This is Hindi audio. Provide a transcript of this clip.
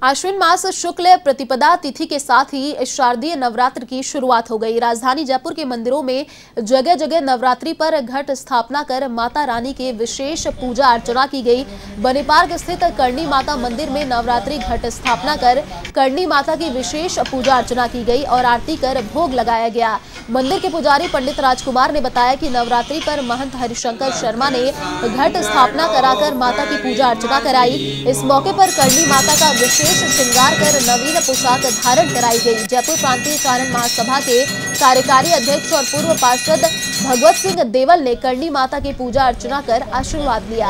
आश्विन मास शुक्ल प्रतिपदा तिथि के साथ ही शारदीय नवरात्र की शुरुआत हो गई। राजधानी जयपुर के मंदिरों में जगह जगह नवरात्रि पर घट स्थापना कर माता रानी के विशेष पूजा अर्चना की गई। बनी पार्क स्थित करणी माता मंदिर में नवरात्रि घट स्थापना कर करणी माता की विशेष पूजा अर्चना की गई और आरती कर भोग लगाया गया। मंदिर के पुजारी पंडित राजकुमार ने बताया कि नवरात्रि पर महंत हरिशंकर शर्मा ने घट स्थापना कराकर माता की पूजा अर्चना कराई। इस मौके पर करणी माता का विशेष श्रृंगार कर नवीन पोशाक धारण कराई गई। जयपुर प्रांतीय चारण महासभा के कार्यकारी अध्यक्ष और पूर्व पार्षद भगवत सिंह देवल ने करणी माता की पूजा अर्चना कर आशीर्वाद लिया।